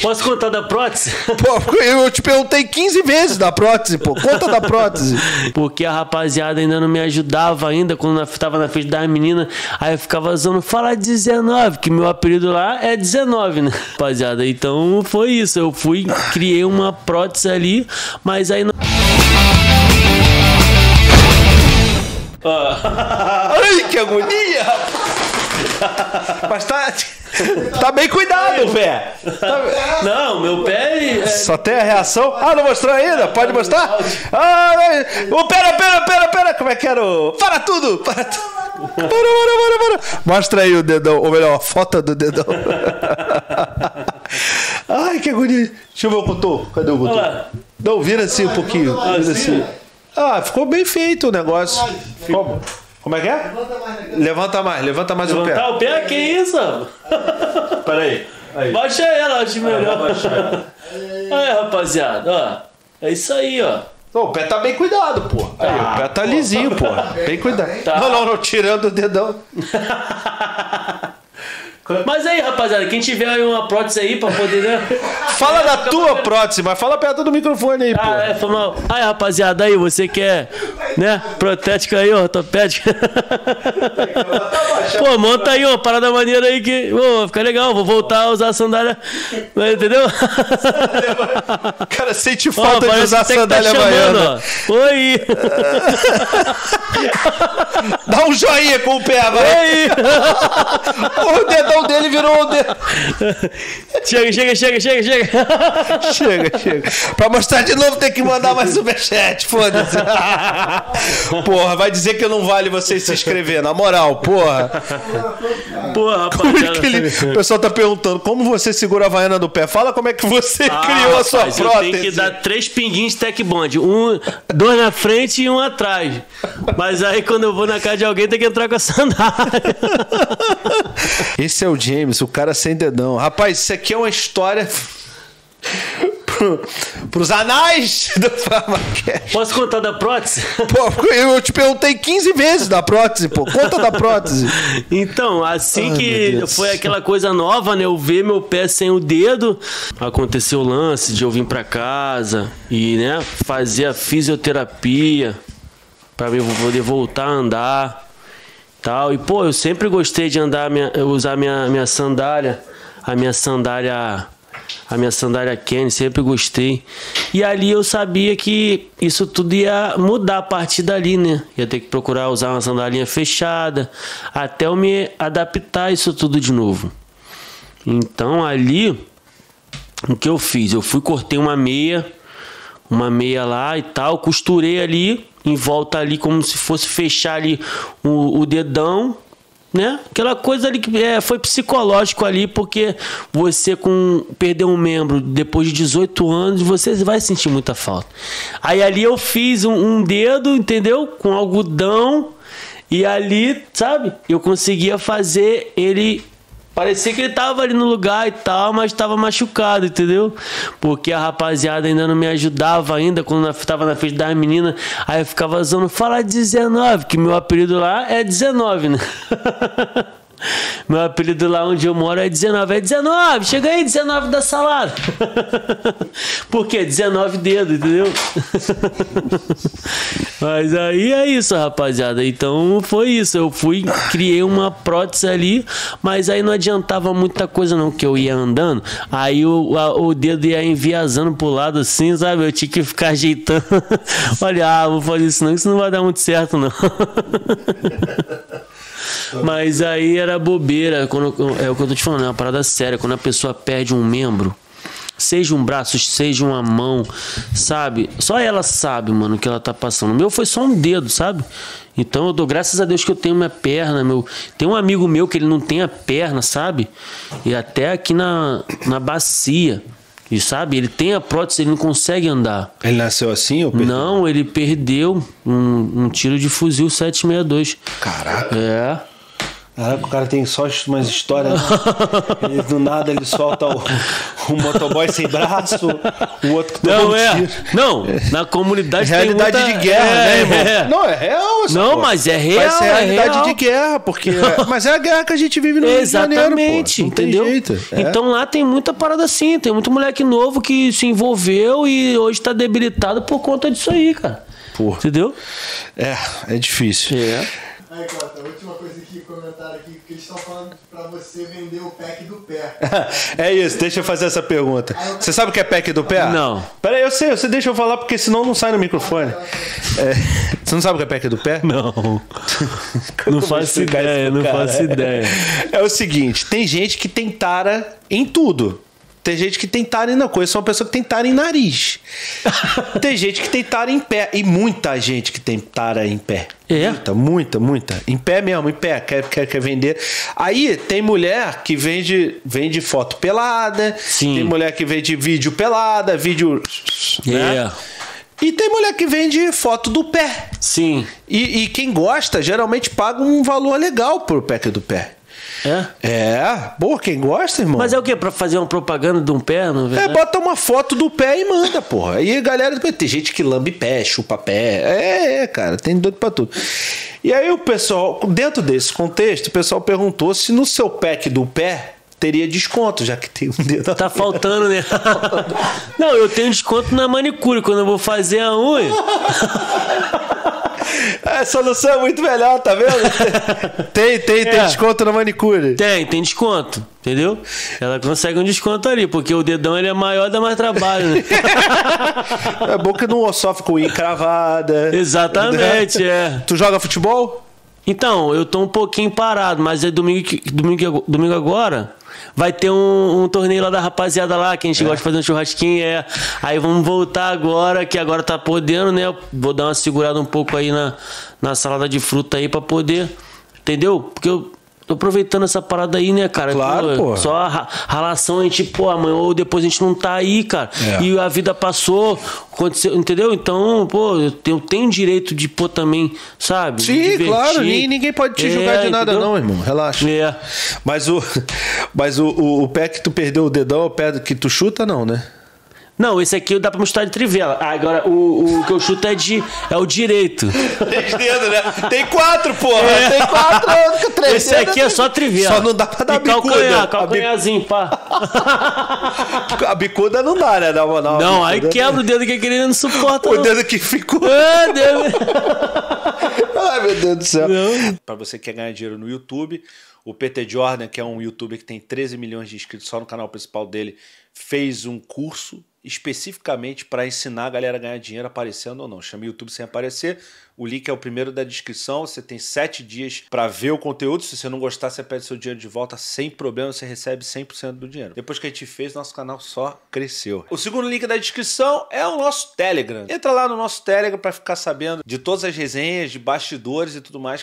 Posso contar da prótese? Pô, eu te perguntei 15 vezes da prótese, pô. Conta da prótese. Porque a rapaziada ainda não me ajudava ainda quando eu tava na frente das meninas. Aí eu ficava usando fala 19, que meu apelido lá é 19, né? Rapaziada, então foi isso. Eu fui, criei uma prótese ali, mas aí não... Ai, que agonia! Mas tá bem cuidado, velho. Não, meu pé... Só tem a reação. Ah, não mostrou ainda? Pode mostrar? Ah, pera. Como é que era o... Para tudo! Para. Mostra aí o dedão. Ou melhor, a foto do dedão. Ai, que agonia. Deixa eu ver o Couto. Cadê o Couto? Não, vira assim um pouquinho. Vira assim. Ah, ficou bem feito o negócio. Como é que é? Levanta mais o pé. Levantar o pé? Que isso? Peraí. Baixa ela, acho melhor. Aí, rapaziada, ó. É isso aí, ó. O pé tá bem cuidado, pô. Aí, o pé tá lisinho, pô. Bem cuidado. Tá. Não, tirando o dedão. Mas aí, rapaziada, quem tiver aí uma prótese aí pra poder, né? Fala da tua prótese, mas fala perto do microfone aí, pô. Foi mal. Aí, rapaziada, aí, você quer, né? Protética aí, ortopédica. Pô, monta aí uma parada maneira aí que, pô, fica legal. Vou voltar a usar a sandália, entendeu? Cara, sente falta de usar a sandália havaiana. Oi! Dá um joinha com o pé, vai. Oi! O dedão dele virou um dedo. Chega. Chega. Pra mostrar de novo tem que mandar mais superchat, foda-se. Porra, vai dizer que não vale vocês se inscrever, na moral, porra. Porra, rapaziada. O pessoal tá perguntando, como você segura a havaiana do pé? Fala como é que você criou a sua prótese. Eu tenho que dar 3 pinguinhos de tech bond. 2 na frente e 1 atrás. Mas aí quando eu vou na casa de alguém tem que entrar com a sandália. Esse é o James, o cara sem dedão. Rapaz, isso aqui é uma história pros anais do Pharmacast. Posso contar da prótese? Pô, eu te perguntei 15 vezes da prótese, pô. Conta da prótese. Então, assim que foi aquela coisa nova, né? Eu ver meu pé sem o dedo, aconteceu o lance de eu vir pra casa e, né, fazer a fisioterapia pra eu poder voltar a andar. Tal. E, pô, eu sempre gostei de usar minha sandália, a minha sandália Kenny, sempre gostei. E ali eu sabia que isso tudo ia mudar a partir dali, né? Ia ter que procurar usar uma sandalinha fechada, até eu me adaptar a isso tudo de novo. Então, ali, o que eu fiz? Eu cortei uma meia lá e tal, costurei ali, em volta ali, como se fosse fechar ali o dedão, né? Aquela coisa ali que foi psicológico ali, porque você perder um membro depois de 18 anos, você vai sentir muita falta. Aí ali eu fiz um dedo, entendeu? Com algodão, e ali, sabe? Eu conseguia fazer ele... Parecia que ele tava ali no lugar e tal, mas tava machucado, entendeu? Porque a rapaziada ainda não me ajudava ainda quando eu tava na frente das meninas. Aí eu ficava usando fala 19, que meu apelido lá é 19, né? Meu apelido lá onde eu moro é 19. É 19, chega aí, 19 da salada. Por quê? 19 dedos, entendeu? Mas aí é isso, rapaziada. Então foi isso. Eu criei uma prótese ali, mas aí não adiantava muita coisa não, que eu ia andando. Aí o dedo ia enviesando pro lado assim, sabe? Eu tinha que ficar ajeitando. Olha, vou fazer isso não, que isso não vai dar muito certo não. Mas aí era bobeira, é o que eu tô te falando, é uma parada séria. Quando a pessoa perde um membro, seja um braço, seja uma mão, sabe? Só ela sabe, mano, o que ela tá passando. O meu foi só um dedo, sabe? Então eu dou graças a Deus que eu tenho minha perna, tem um amigo meu que ele não tem a perna, sabe? E até aqui na bacia. E sabe, ele tem a prótese, ele não consegue andar. Ele nasceu assim ou perdeu? Não, ele perdeu um tiro de fuzil 762. Caraca. É. Caraca, o cara tem só umas histórias, né? Do nada ele solta o motoboy sem braço, o outro que tomou tiro. Não, na comunidade realidade tem muita... de guerra, né, irmão? Não, é real. Não, pô. Mas é real. Vai ser realidade de guerra, porque... Mas é a guerra que a gente vive no Rio de Janeiro, pô. Exatamente, entendeu? Então lá tem muita parada assim, tem muito moleque novo que se envolveu e hoje tá debilitado por conta disso aí, cara. Porra. Entendeu? É difícil. Aí, Cota, a última coisa aqui, comentaram aqui, que eles estão falando pra você vender o pack do pé. É isso, deixa eu fazer essa pergunta. Você sabe o que é pack do pé? Não. Pera aí, eu sei, deixa eu falar, porque senão não sai no microfone. Você não sabe o que é pack do pé? Não. Não faço ideia, não faço ideia. É o seguinte, tem gente que tem tara em tudo. Tem gente que tem tara na coisa, sou uma pessoa que tem tara em nariz. Tem gente que tem tara em pé. E muita gente que tem tara em pé. Muita. Em pé mesmo, em pé. Quer vender. Aí tem mulher que vende foto pelada. Sim. Tem mulher que vende vídeo pelada, vídeo... Né? E tem mulher que vende foto do pé. Sim. E quem gosta, geralmente paga um valor legal pro pack do pé. Pô, quem gosta, irmão. Mas é o quê? Pra fazer uma propaganda de um pé? Bota uma foto do pé e manda, porra. Aí a galera... Tem gente que lambe pé, chupa pé. Cara, tem doido pra tudo. E aí o pessoal, dentro desse contexto, o pessoal perguntou se no seu pack do pé teria desconto, já que tem um dedo. Tá faltando, né? Não, eu tenho desconto na manicure quando eu vou fazer a unha. A solução é muito melhor, tá vendo? Tem desconto na manicure. Tem desconto, entendeu? Ela consegue um desconto ali, porque o dedão ele é maior, dá mais trabalho, né? É bom que não sofre com unha encravada. Exatamente, Tu joga futebol? Então, eu tô um pouquinho parado, mas é domingo agora... Vai ter um torneio lá da rapaziada lá, que a gente gosta de fazer um churrasquinho. Aí vamos voltar agora, que agora tá podendo, né? Vou dar uma segurada um pouco aí na salada de fruta aí pra poder... Entendeu? Porque eu tô aproveitando essa parada aí, né, cara? Claro, pô. Só a ralação, a gente, amanhã ou depois a gente não tá aí, cara. E a vida passou, aconteceu, entendeu? Então, eu tenho direito de pôr também, sabe? Sim, claro. Ninguém pode te julgar de nada, entendeu? não, irmão. Relaxa. Mas o pé que tu perdeu o dedão é o pé que tu chuta, não, né? Não, esse aqui dá pra mostrar de trivela. Agora, o que eu chuto é o direito. 3 dedos, né? Tem 4, porra. Tem 4, 3. Esse aqui é só trivela. Só não dá pra dar bicuda. Calcanharzinho, pá. A bicuda não dá, né? Não, aí quebra o dedo que aquele não suporta. O dedo que ficou. Deus. Ai, meu Deus do céu. Pra você que quer ganhar dinheiro no YouTube, o PT Jordan, que é um youtuber que tem 13 milhões de inscritos só no canal principal dele, fez um curso especificamente para ensinar a galera a ganhar dinheiro aparecendo ou não. Chama YouTube sem aparecer. O link é o primeiro da descrição. Você tem 7 dias para ver o conteúdo. Se você não gostar, você pede seu dinheiro de volta sem problema. Você recebe 100% do dinheiro. Depois que a gente fez, nosso canal só cresceu. O segundo link da descrição é o nosso Telegram. Entra lá no nosso Telegram para ficar sabendo de todas as resenhas, de bastidores e tudo mais